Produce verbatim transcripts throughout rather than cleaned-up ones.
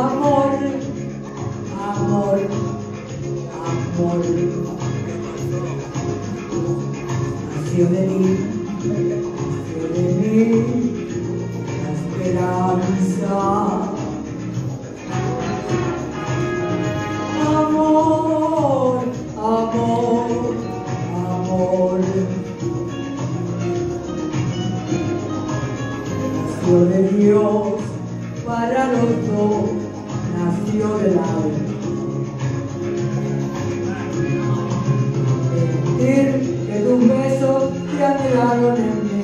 Amor, amor, amor. Nació de mí, nació de mí la esperanza. Amor, amor, amor. Nació de Dios para los dos, nació del alma. Sentir que tus besos te anhelaron en mí,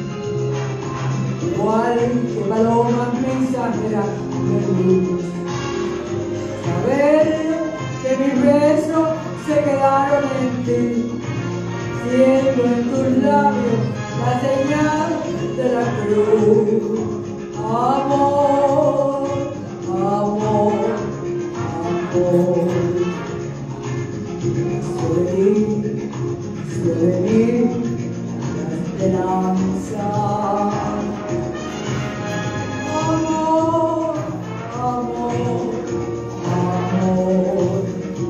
igual que palomas mensajeras de luz. Saber que mis besos se quedaron en ti, siendo en tus labios la señal de la cruz. Amor, amor, amor. Nació de mí, nació de mí la esperanza. Amor, amor, amor.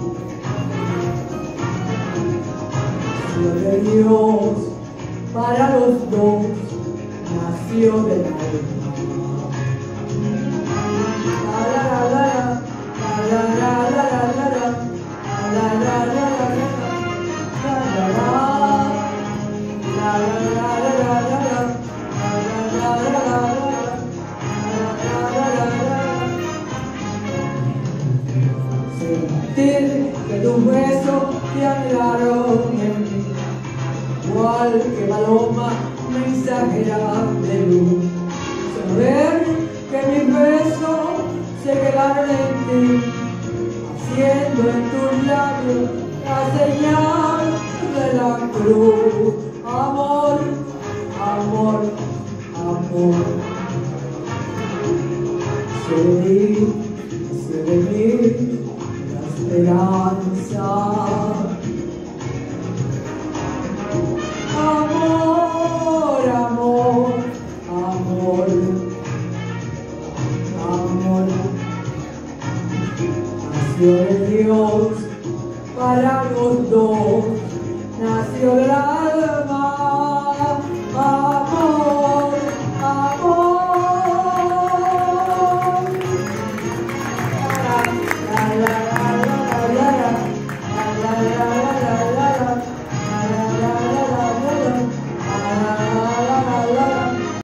Nació de Dios para los dos, nació del alma. Sentir que tus besos te anhelaron en mí, igual que paloma mensajera de luz. Saber que mis besos se quedaron en ti, haciendo en tus labios la señal de la cruz. Amor, amor, amor. Nació de mí, nació de mí